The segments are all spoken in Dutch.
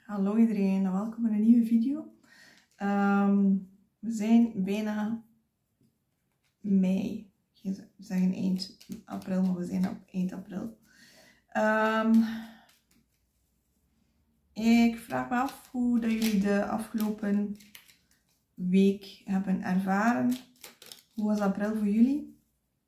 Hallo iedereen en welkom in een nieuwe video. We zijn bijna mei. We zeggen eind april, maar we zijn op eind april. Ik vraag me af hoe dat jullie de afgelopen week hebben ervaren. Hoe was april voor jullie?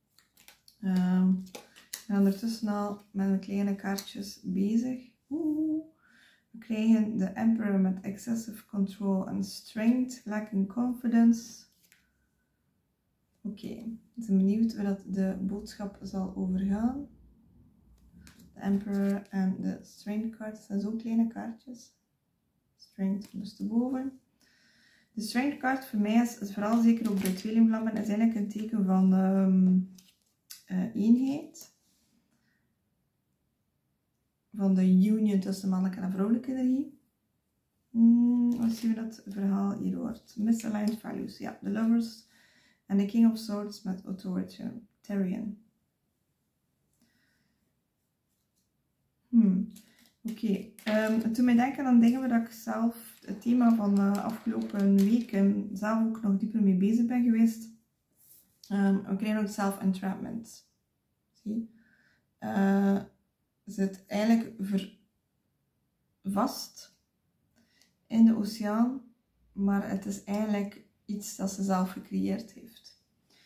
Ik ben ondertussen al met mijn kleine kaartjes bezig. We krijgen de Emperor met excessive control and strength, lacking confidence. Oké, ik ben benieuwd waar dat de boodschap zal overgaan. De Emperor en de Strength kaart zijn zo kleine kaartjes. Strength ondersteboven. De Strength kaart voor mij is vooral zeker ook de tweelingvlammen, is eigenlijk een teken van eenheid. Van de union tussen mannelijke en vrouwelijke energie. Wat zien we dat verhaal hier wordt? Misaligned values. Ja, de Lovers en de King of Swords met Authoritarian. Oké. Toen mij denken aan dingen waar ik zelf het thema van de afgelopen weken zelf ook nog dieper mee bezig ben geweest. We krijgen ook self-entrapment. Zie? Zit eigenlijk vast in de oceaan, maar het is eigenlijk iets dat ze zelf gecreëerd heeft.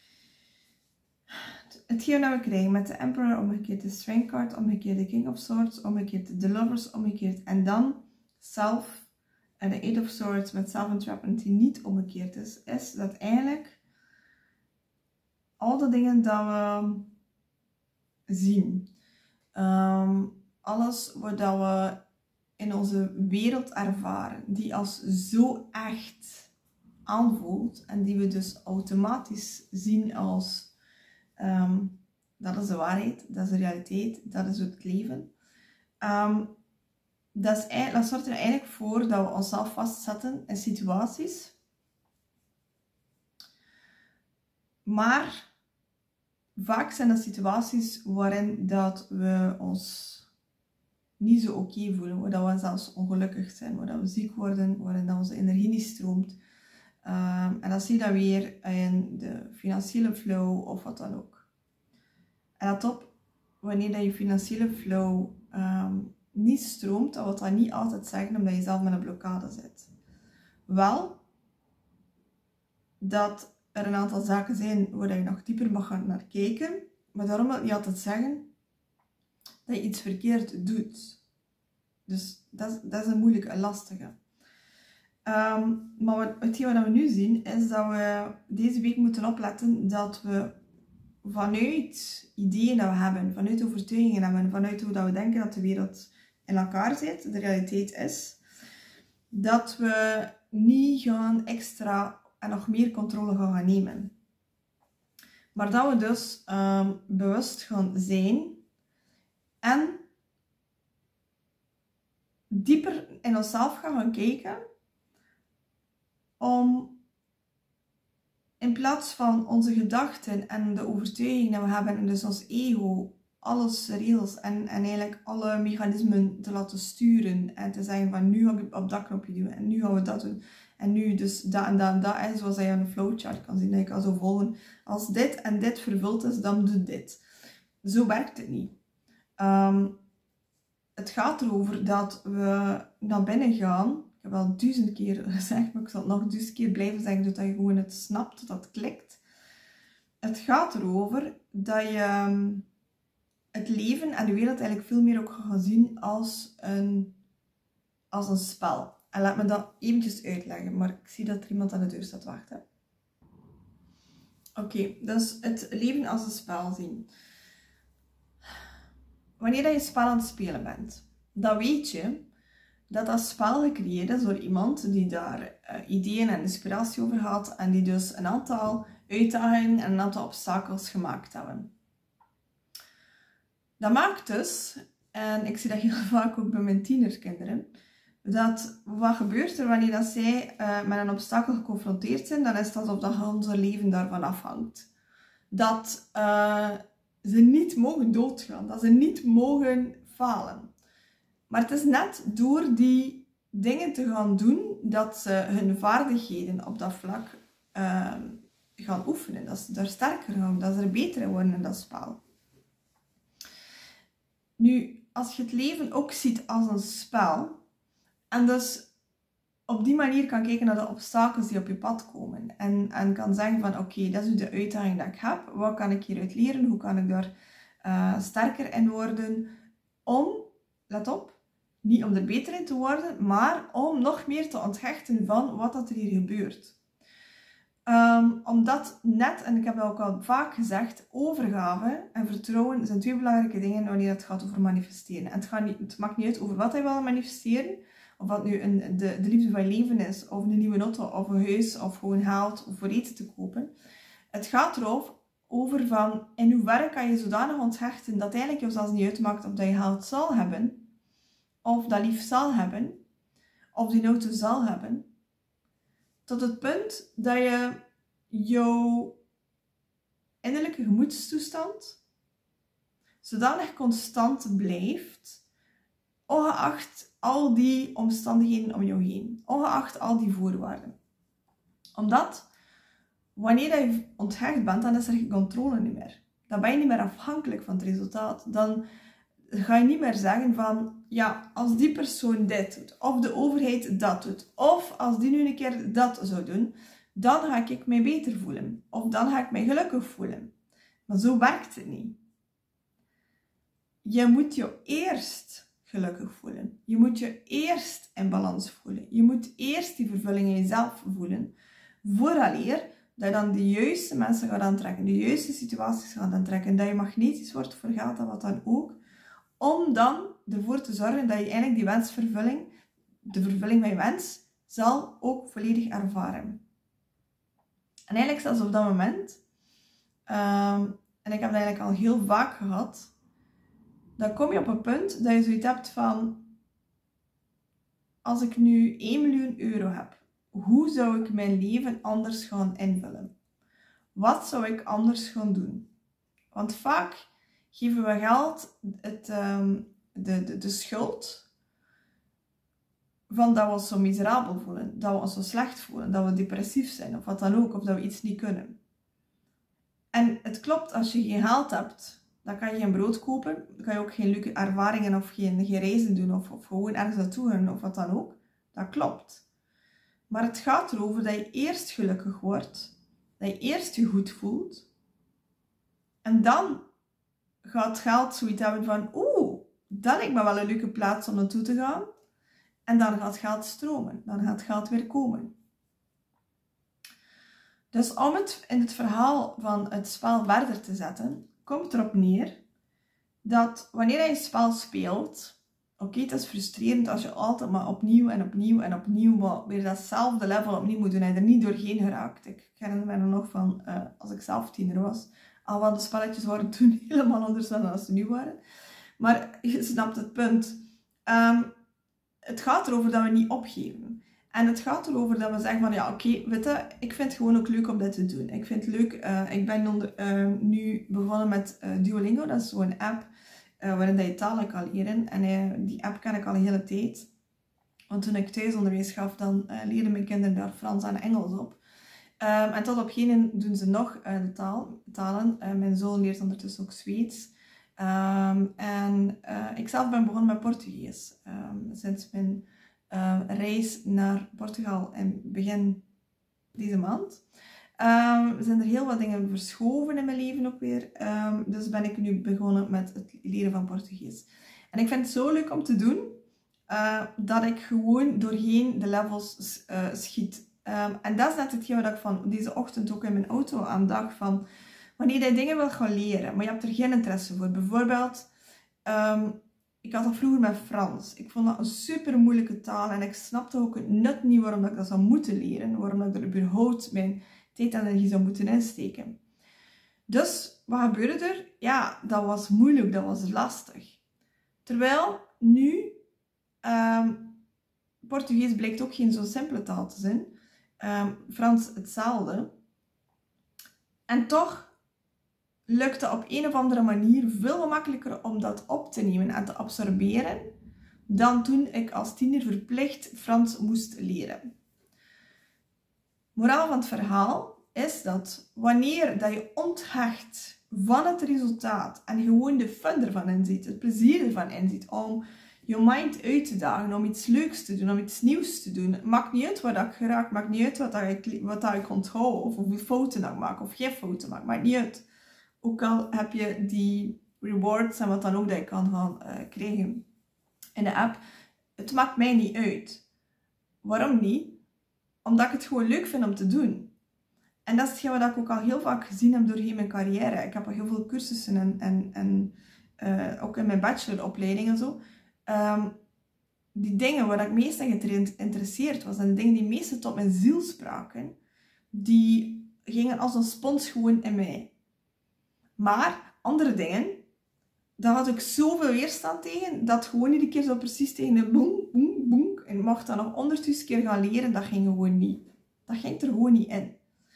Hetgeen dat we krijgen met de Emperor, omgekeerd de Strength card, omgekeerd de King of Swords, omgekeerd de Lovers, omgekeerd en dan Self en de Eight of Swords met Self-entrapment die niet omgekeerd is dat eigenlijk al de dingen dat we zien. Alles wat we in onze wereld ervaren, die als zo echt aanvoelt en die we dus automatiens zien als dat is de waarheid, dat is de realiteit, dat is het leven. Dat zorgt er eigenlijk voor dat we onszelf vastzetten in situaties, maar vaak zijn dat situaties waarin dat we ons niet zo oké voelen, waar we zelfs ongelukkig zijn, waar we ziek worden, waarin dat onze energie niet stroomt. En dat zie je dan weer in de financiële flow of wat dan ook. En let op, wanneer dat je financiële flow niet stroomt, dan wil dat niet altijd zeggen omdat je zelf met een blokkade zit. Wel, dat er een aantal zaken zijn waar je nog dieper mag gaan naar kijken. Maar daarom wil ik niet altijd zeggen dat je iets verkeerd doet. Dus dat is een moeilijke en lastige. Maar hetgeen wat we nu zien is dat we deze week moeten opletten dat we vanuit ideeën dat we hebben, vanuit overtuigingen hebben, vanuit hoe dat we denken dat de wereld in elkaar zit, de realiteit is, dat we niet gaan extra en nog meer controle gaan nemen. Maar dat we dus bewust gaan zijn en dieper in onszelf gaan kijken om in plaats van onze gedachten en de overtuiging dat we hebben en dus ons ego, alles regels en eigenlijk alle mechanismen te laten sturen en te zeggen van nu ga ik op dat knopje doen en nu gaan we dat doen. En nu dus dat en dat en dat. En zoals je aan een flowchart kan zien. Dat je kan zo volgen. Als dit en dit vervuld is, dan doe dit. Zo werkt het niet. Het gaat erover dat we naar binnen gaan. Ik heb al 1000 keer gezegd, maar ik zal het nog 1000 keer blijven zeggen. Zodat je gewoon het snapt, dat het klikt. Het gaat erover dat je het leven en de wereld eigenlijk veel meer ook gaan zien als een spel. En laat me dat eventjes uitleggen, maar ik zie dat er iemand aan de deur staat wachten. Oké, dus het leven als een spel zien. Wanneer je spel aan het spelen bent, dan weet je dat dat spel gecreëerd is door iemand die daar ideeën en inspiratie over had en die dus een aantal uitdagingen en een aantal obstakels gemaakt hebben. Dat maakt dus, en ik zie dat heel vaak ook bij mijn tienerkinderen, dat wat gebeurt er wanneer dat zij met een obstakel geconfronteerd zijn, dan is het alsof dat onze leven daarvan afhangt. Dat ze niet mogen doodgaan, dat ze niet mogen falen. Maar het is net door die dingen te gaan doen dat ze hun vaardigheden op dat vlak gaan oefenen. Dat ze daar sterker gaan, dat ze er beter in worden in dat spel. Nu, als je het leven ook ziet als een spel, en dus op die manier kan kijken naar de obstakels die op je pad komen. En kan zeggen van oké, dat is nu de uitdaging die ik heb. Wat kan ik hieruit leren? Hoe kan ik daar sterker in worden? Let op, niet om er beter in te worden, maar om nog meer te onthechten van wat er hier gebeurt. Omdat net, en ik heb dat ook al vaak gezegd, overgave en vertrouwen zijn twee belangrijke dingen wanneer het gaat over manifesteren. En het maakt niet uit over wat je wil manifesteren. Of wat nu de liefde van je leven is, of een nieuwe auto, of een huis, of gewoon geld, of voor eten te kopen. Het gaat erover van, in hoeverre kan je zodanig onthechten dat eigenlijk jou zelfs niet uitmaakt of dat je geld zal hebben, of dat lief zal hebben, of die auto zal hebben. Tot het punt dat je jouw innerlijke gemoedstoestand zodanig constant blijft, ongeacht al die omstandigheden om jou heen, ongeacht al die voorwaarden. Omdat, wanneer je onthecht bent, dan is er geen controle niet meer. Dan ben je niet meer afhankelijk van het resultaat. Dan ga je niet meer zeggen van, ja, als die persoon dit doet, of de overheid dat doet, of als die nu een keer dat zou doen, dan ga ik mij beter voelen. Of dan ga ik mij gelukkig voelen. Maar zo werkt het niet. Je moet je eerst gelukkig voelen. Je moet je eerst in balans voelen. Je moet eerst die vervulling in jezelf voelen. Vooraleer dat je dan de juiste mensen gaat aantrekken. De juiste situaties gaat aantrekken. Dat je magnetisch wordt voor geld en wat dan ook. Om dan ervoor te zorgen dat je eigenlijk die wensvervulling, de vervulling van je wens, zal ook volledig ervaren. En eigenlijk zelfs op dat moment, en ik heb dat eigenlijk al heel vaak gehad, dan kom je op een punt dat je zoiets hebt van, als ik nu 1 miljoen euro heb, hoe zou ik mijn leven anders gaan invullen? Wat zou ik anders gaan doen? Want vaak geven we geld de schuld van dat we ons zo miserabel voelen, dat we ons zo slecht voelen, dat we depressief zijn of wat dan ook, of dat we iets niet kunnen. En het klopt, als je geen geld hebt, dan kan je geen brood kopen, dan kan je ook geen leuke ervaringen of geen reizen doen of gewoon ergens naartoe gaan of wat dan ook. Dat klopt. Maar het gaat erover dat je eerst gelukkig wordt, dat je eerst je goed voelt en dan gaat geld zoiets hebben van, dat lijkt me wel een leuke plaats om naartoe te gaan. En dan gaat geld stromen. Dan gaat geld weer komen. Dus om het in het verhaal van het spel verder te zetten, komt erop neer dat wanneer je een spel speelt, oké, het is frustrerend als je altijd maar opnieuw en opnieuw en opnieuw maar weer datzelfde level opnieuw moet doen en je er niet doorheen geraakt. Ik herinner me nog van als ik zelf tiener was. Alhoewel de spelletjes waren toen helemaal anders dan als ze nu waren. Maar je snapt het punt. Het gaat erover dat we niet opgeven. En het gaat erover dat we zeggen van ja, oké, weet je, ik vind het gewoon ook leuk om dit te doen. Ik vind het leuk, ik ben nu begonnen met Duolingo. Dat is zo'n app waarin je talen kan leren. En die app ken ik al een hele tijd. Want toen ik thuisonderwijs gaf, dan leerden mijn kinderen daar Frans en Engels op. En tot op heden doen ze nog de talen. Mijn zoon leert ondertussen ook Zweeds. Ik zelf ben begonnen met Portugees. Sinds mijn reis naar Portugal in begin deze maand. Zijn er heel wat dingen verschoven in mijn leven ook weer. Dus ben ik nu begonnen met het leren van Portugees. En ik vind het zo leuk om te doen, dat ik gewoon doorheen de levels schiet. En dat is net hetgeen wat ik van deze ochtend ook in mijn auto aan dacht van, wanneer je dingen wil gaan leren, maar je hebt er geen interesse voor. Bijvoorbeeld, ik had dat vroeger met Frans. Ik vond dat een super moeilijke taal en ik snapte ook het nut niet waarom ik dat zou moeten leren. Waarom ik er überhaupt mijn tijd en energie zou moeten insteken. Dus, wat gebeurde er? Ja, dat was moeilijk, dat was lastig. Terwijl nu, Portugees blijkt ook geen zo simpele taal te zijn. Frans hetzelfde. En toch lukte op een of andere manier veel makkelijker om dat op te nemen en te absorberen dan toen ik als tiener verplicht Frans moest leren. Moraal van het verhaal is dat wanneer dat je onthecht van het resultaat en gewoon de fun ervan inziet, het plezier ervan inziet, om je mind uit te dagen, om iets leuks te doen, om iets nieuws te doen. Het maakt niet uit wat ik geraak, maakt niet uit wat ik onthoud, of hoeveel fouten ik maak, of geen fouten maak, maakt niet uit. Ook al heb je die rewards en wat dan ook dat je kan gaan krijgen in de app. Het maakt mij niet uit. Waarom niet? Omdat ik het gewoon leuk vind om te doen. En dat is hetgeen wat ik ook al heel vaak gezien heb doorheen mijn carrière. Ik heb al heel veel cursussen en ook in mijn bacheloropleiding en zo. Die dingen waar ik meest in geïnteresseerd was en de dingen die meest tot mijn ziel spraken, die gingen als een spons gewoon in mij. Maar andere dingen, daar had ik zoveel weerstand tegen, dat gewoon iedere keer zo precies tegen de boem, boem, boem. En ik mocht dat nog 100.000 keer gaan leren, dat ging gewoon niet. Dat ging er gewoon niet in.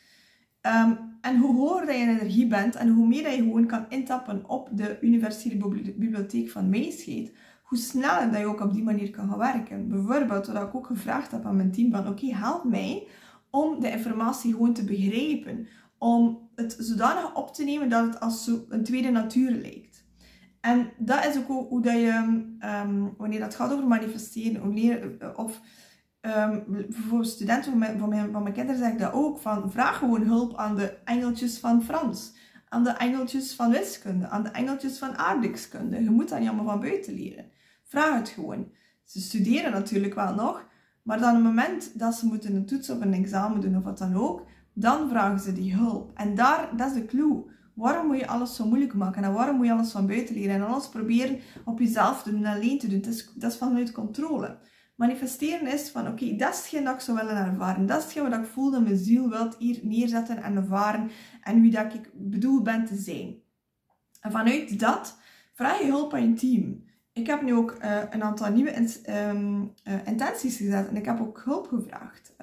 En hoe hoger dat je in energie bent en hoe meer dat je gewoon kan intappen op de universele bibliotheek van Meisheid, hoe sneller dat je ook op die manier kan gaan werken. Bijvoorbeeld, wat ik ook gevraagd heb aan mijn team, van oké, help mij om de informatie gewoon te begrijpen. Om het zodanig op te nemen dat het als een tweede natuur lijkt. En dat is ook hoe dat je, wanneer dat gaat over manifesteren, of voor studenten van mijn kinderen zeg ik dat ook, van vraag gewoon hulp aan de engeltjes van Frans, aan de engeltjes van wiskunde, aan de engeltjes van aardrijkskunde. Je moet dat niet allemaal van buiten leren. Vraag het gewoon. Ze studeren natuurlijk wel nog, maar dan op het moment dat ze moeten een toets of een examen doen of wat dan ook, dan vragen ze die hulp. En dat is de clue. Waarom moet je alles zo moeilijk maken? En waarom moet je alles van buiten leren? En alles proberen op jezelf te doen en alleen te doen. Dat is vanuit controle. Manifesteren is van, oké, dat is hetgeen dat ik zou willen ervaren. Dat is hetgeen wat ik voel dat mijn ziel wil hier neerzetten en ervaren. En wie dat ik bedoeld ben te zijn. En vanuit dat vraag je hulp aan je team. Ik heb nu ook een aantal nieuwe intenties gezet. En ik heb ook hulp gevraagd.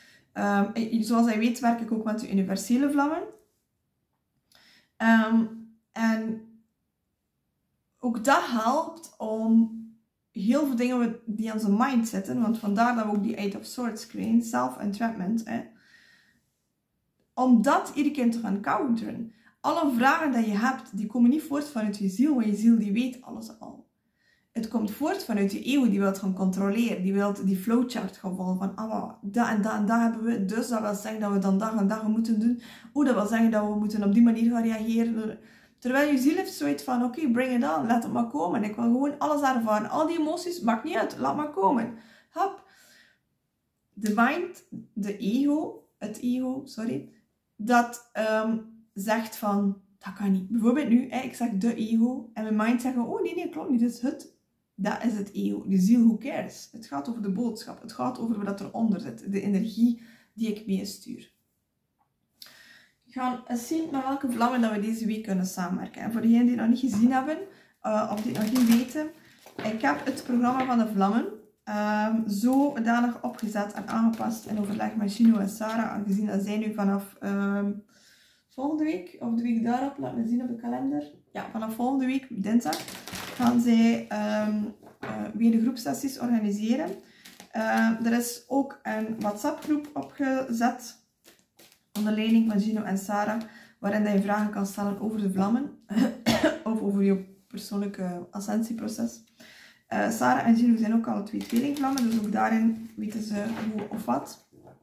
Zoals je weet werk ik ook met de universele vlammen. En ook dat helpt om heel veel dingen die aan zijn mind zitten, want vandaar dat we ook die Eight of Swords krijgen, self-entrapment, om dat iedere keer te gaan counteren. Alle vragen die je hebt, die komen niet voort vanuit je ziel, want je ziel die weet alles al. Het komt voort vanuit je ego, die wil gaan controleren, die wil die flowchart gaan volgen van, dat en dat en dat hebben we, dus dat wil zeggen dat we dan dag en dag moeten doen. Dat wil zeggen dat we moeten op die manier gaan reageren. Terwijl je ziel heeft zoiets van, oké, bring it on, laat het maar komen. Ik wil gewoon alles ervaren. Al die emoties, maakt niet uit, laat maar komen. Hop. De mind, het ego, dat zegt van, dat kan niet. Bijvoorbeeld nu, ik zeg de ego, en mijn mind zegt, oh nee, klopt niet, dat is het. Dat is het ego. De ziel, who cares? Het gaat over de boodschap. Het gaat over wat eronder zit. De energie die ik meestuur. We gaan eens zien met welke vlammen dat we deze week kunnen samenwerken. En voor degenen die het nog niet gezien hebben, of die het nog niet weten, ik heb het programma van de vlammen zodanig opgezet en aangepast in overleg met Gino en Sarah, aangezien dat zij nu vanaf volgende week, of de week daarop, laat me zien op de kalender. Ja, vanaf volgende week, dinsdag, gaan zij weer de groepsessies organiseren. Er is ook een WhatsApp groep opgezet, onder leiding van Gino en Sarah, waarin je vragen kan stellen over de vlammen, of over je persoonlijke ascensieproces. Sarah en Gino zijn ook alle twee tweelingvlammen, dus ook daarin weten ze hoe of wat.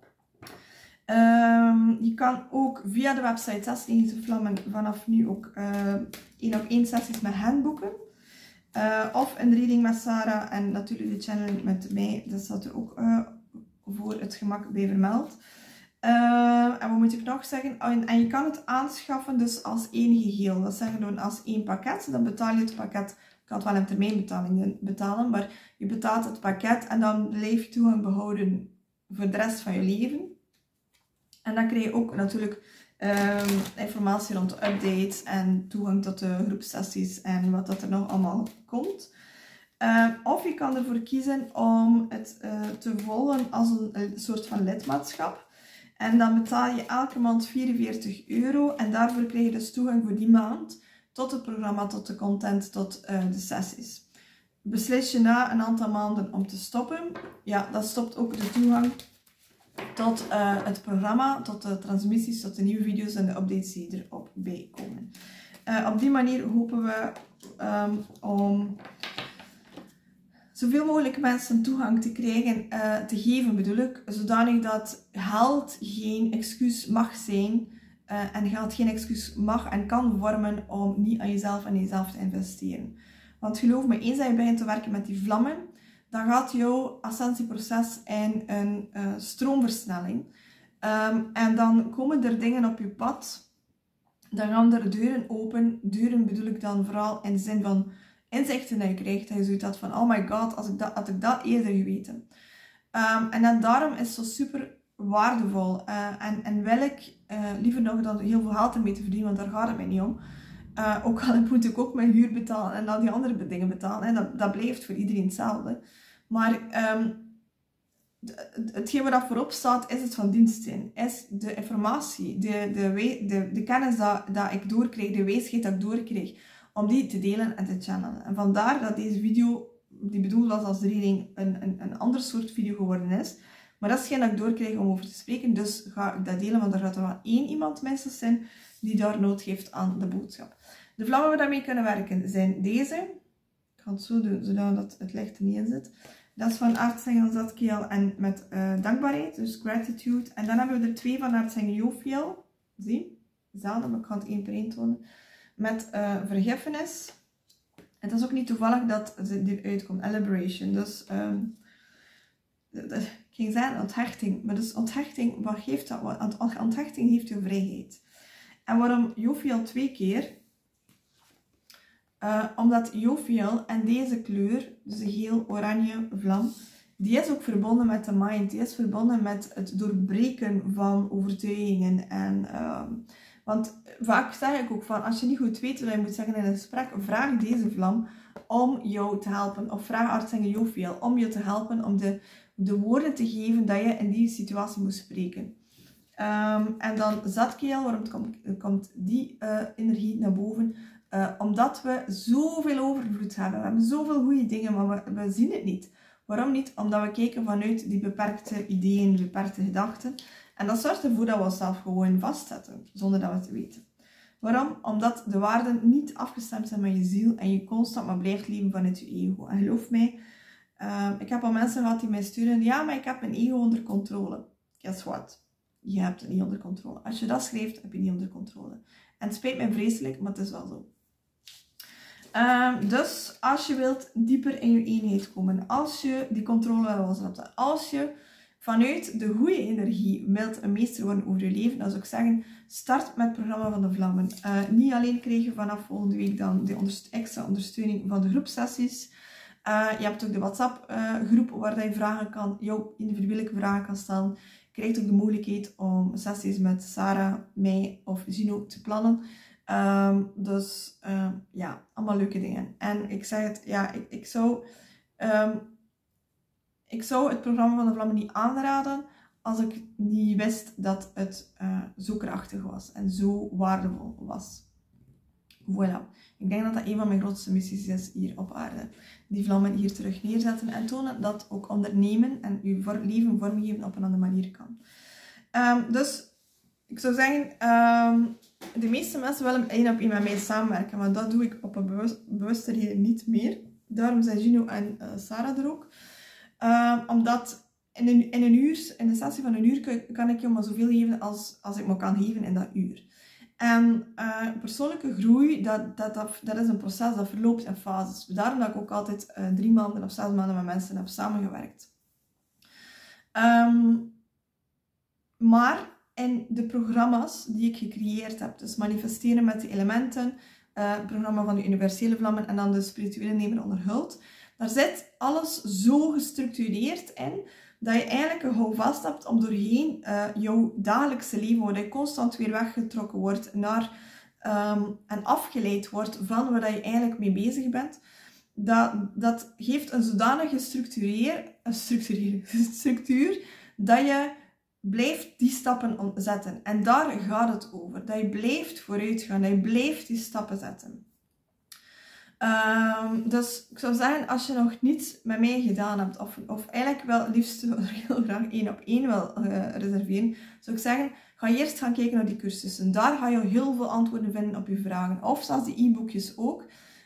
Je kan ook via de website 96 Vlammen vanaf nu ook 1-op-1 sessies met hen boeken. Of een reading met Sarah en natuurlijk de channeling met mij. Dat staat er ook voor het gemak bij vermeld. En wat moet ik nog zeggen? En je kan het aanschaffen dus als één geheel. Dat zeggen we als één pakket. Dan betaal je het pakket. Je kan het wel in termijnbetalingen betalen, maar je betaalt het pakket en dan blijf je toegang behouden voor de rest van je leven. En dan krijg je ook natuurlijk informatie rond de updates en toegang tot de groepsessies en wat dat er nog allemaal komt. Of je kan ervoor kiezen om het te volgen als een soort van lidmaatschap. En dan betaal je elke maand €44 en daarvoor krijg je dus toegang voor die maand tot het programma, tot de content, tot de sessies. beslis je na een aantal maanden om te stoppen, ja, dat stopt ook de toegang tot het programma, tot de transmissies, tot de nieuwe video's en de updates die erop bij komen. Op die manier hopen we om zoveel mogelijk mensen toegang te krijgen, te geven bedoel ik, zodanig dat geld geen excuus mag zijn en geld geen excuus mag en kan vormen om niet aan jezelf en jezelf te investeren. Want geloof me, eens dat je begint te werken met die vlammen, dan gaat jouw ascensieproces in een stroomversnelling. En dan komen er dingen op je pad, dan gaan er deuren open. Deuren bedoel ik dan vooral in de zin van inzichten dat je krijgt, dat je zoiets had van, oh my god, had ik dat eerder geweten. En dan daarom is het zo super waardevol. En wil ik liever nog dan heel veel geld ermee te verdienen, want daar gaat het mij niet om. Ook al moet ik ook mijn huur betalen en al die andere dingen betalen. Hè. Dat blijft voor iedereen hetzelfde. Maar hetgeen wat voorop staat, is het van dienst zijn. Is de informatie, de kennis dat ik doorkrijg, de wijsheid dat ik doorkrijg, om die te delen en te channelen. En vandaar dat deze video, die bedoeld was als reading, een ander soort video geworden is. Maar dat is geen dat ik doorkrijg om over te spreken, dus ga ik dat delen, want er gaat er wel één iemand minstens zijn die daar nood heeft aan de boodschap. De vlammen waar we daarmee kunnen werken zijn deze. Ik ga het zo doen, zodat het licht er niet in zit. Dat is van aartsengel Zadkiel en met dankbaarheid, dus gratitude. En dan hebben we er twee van aartsengel Jophiel. Zie, hetzelfde, maar ik ga het één per één tonen. Met vergiffenis. En het is ook niet toevallig dat het eruit komt. En liberation. Dus ik ging zeggen onthechting. Maar dus onthechting, wat geeft dat? Onthechting geeft je vrijheid. En waarom Jophiel 2 keer? Omdat Jophiel en deze kleur, dus de geel-oranje vlam, die is ook verbonden met de mind. Die is verbonden met het doorbreken van overtuigingen. En, want vaak zeg ik ook van, als je niet goed weet wat je moet zeggen in een gesprek, vraag deze vlam om jou te helpen. Of vraag aartsengel Jophiel om je te helpen om de woorden te geven dat je in die situatie moet spreken. En dan Zadkiel, waarom komt die energie naar boven? Omdat we zoveel overvloed hebben. We hebben zoveel goede dingen, maar we zien het niet. Waarom niet? Omdat we kijken vanuit die beperkte ideeën, beperkte gedachten. En dat zorgt ervoor dat we onszelf gewoon vastzetten, zonder dat we het weten. Waarom? Omdat de waarden niet afgestemd zijn met je ziel en je constant maar blijft leven vanuit je ego. En geloof mij, ik heb al mensen gehad die mij sturen, ja, maar ik heb mijn ego onder controle. Guess what? Je hebt het niet onder controle. Als je dat schrijft, heb je het niet onder controle. En het spijt mij vreselijk, maar het is wel zo. Dus als je wilt dieper in je eenheid komen, als je die controle wil loslaten, als je vanuit de goede energie wilt een meester worden over je leven, dan zou ik zeggen, start met het programma van de vlammen. Niet alleen krijg je vanaf volgende week dan de extra ondersteuning van de groepsessies. Je hebt ook de WhatsApp groep waar je vragen kan, jouw individuele vragen kan stellen. Je krijgt ook de mogelijkheid om sessies met Sarah, mij of Gino te plannen. Dus ja, allemaal leuke dingen. En ik zeg het, ja, ik zou het programma van de vlammen niet aanraden als ik niet wist dat het zo krachtig was en zo waardevol was. Voilà. Ik denk dat dat een van mijn grootste missies is hier op aarde. Die vlammen hier terug neerzetten en tonen dat ook ondernemen en je leven vormgeven op een andere manier kan. Dus ik zou zeggen, de meeste mensen willen één op één met mij samenwerken, maar dat doe ik op een bewuste reden niet meer. Daarom zijn Gino en Sarah er ook. Omdat in een sessie van een uur kan ik je maar zoveel geven als ik me kan geven in dat uur. En persoonlijke groei, dat is een proces dat verloopt in fases. Daarom dat ik ook altijd 3 maanden of 6 maanden met mensen heb samengewerkt. Maar in de programma's die ik gecreëerd heb, dus manifesteren met de elementen, het programma van de universele vlammen en dan de spirituele nemen onder huld, daar zit alles zo gestructureerd in, dat je eigenlijk een houvast hebt om doorheen jouw dagelijkse leven, waar je constant weer weggetrokken wordt naar, en afgeleid wordt van waar je eigenlijk mee bezig bent. Dat geeft een zodanige structuur dat je blijft die stappen zetten. En daar gaat het over. Dat je blijft vooruit gaan, dat je blijft die stappen zetten. Dus ik zou zeggen, als je nog niets met mij gedaan hebt, of eigenlijk wel liefst heel graag 1-op-1 wil reserveren, zou ik zeggen, ga eerst gaan kijken naar die cursussen. Daar ga je heel veel antwoorden vinden op je vragen. Of zelfs de e-boekjes ook.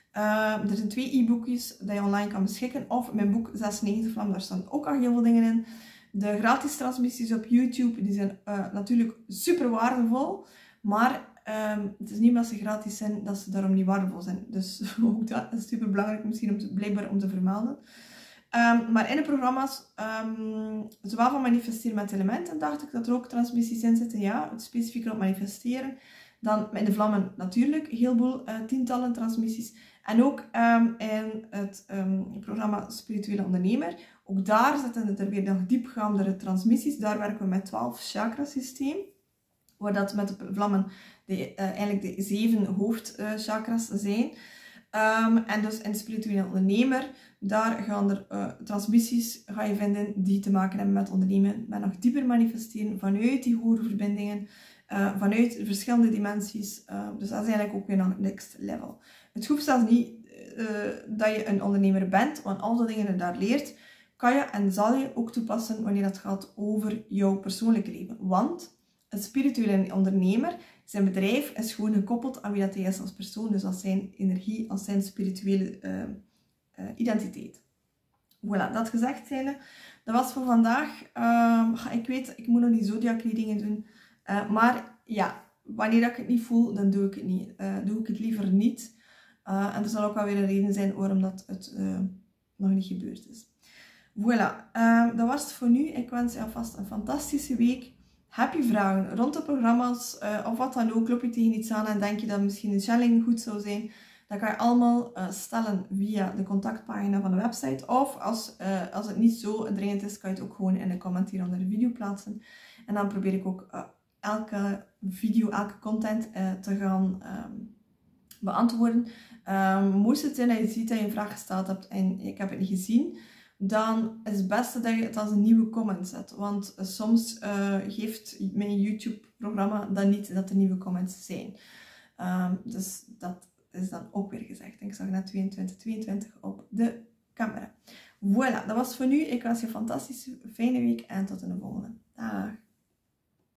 Er zijn 2 e-boekjes dat je online kan beschikken. Of mijn boek 96 Vlam, daar staan ook al heel veel dingen in. De gratis transmissies op YouTube, die zijn natuurlijk super waardevol. Maar het is niet omdat ze gratis zijn, dat ze daarom niet waardevol zijn. Dus ook dat is super belangrijk misschien blijkbaar om te vermelden. Maar in de programma's, zowel van manifesteren met elementen, dacht ik dat er ook transmissies in zitten. Ja, het specifiek op manifesteren. Dan in de vlammen natuurlijk, een heleboel tientallen transmissies. En ook in het programma Spirituele Ondernemer. Ook daar zitten er weer nog diepgaandere transmissies. Daar werken we met 12 chakrasysteem. Waar dat met de vlammen eigenlijk de 7 hoofdchakras zijn. En dus in Spirituele Ondernemer, daar gaan er transmissies ga je vinden die te maken hebben met ondernemen. Met nog dieper manifesteren vanuit die hogere verbindingen. Vanuit verschillende dimensies. Dus dat is eigenlijk ook weer nog het next level. Het hoeft zelfs niet dat je een ondernemer bent, want al die dingen die je daar leert, kan je en zal je ook toepassen wanneer het gaat over jouw persoonlijke leven. Want een spirituele ondernemer, zijn bedrijf is gewoon gekoppeld aan wie dat hij is als persoon, dus als zijn energie, als zijn spirituele identiteit. Voilà, dat gezegd zijnde, dat was voor vandaag. Ik weet, ik moet nog die zodiac readingen doen. Maar ja, wanneer ik het niet voel, dan doe ik het niet. Doe ik het liever niet. En er zal ook wel weer een reden zijn waarom dat het nog niet gebeurd is. Voilà, dat was het voor nu. Ik wens je alvast een fantastische week. Heb je vragen rond de programma's of wat dan ook, loop je tegen iets aan en denk je dat misschien een channeling goed zou zijn, dan kan je allemaal stellen via de contactpagina van de website. Of als het niet zo dringend is, kan je het ook gewoon in de comment hier onder de video plaatsen. En dan probeer ik ook elke video, elke content te gaan beantwoorden. Moest het zijn dat je ziet dat je een vraag gesteld hebt en ik heb het niet gezien, dan is het beste dat je het als een nieuwe comment zet. Want soms geeft mijn YouTube-programma dan niet dat er nieuwe comments zijn. Dus dat is dan ook weer gezegd. Ik zag net 22 op de camera. Voilà, dat was voor nu. Ik wens je een fantastische, fijne week en tot in de volgende. Dag!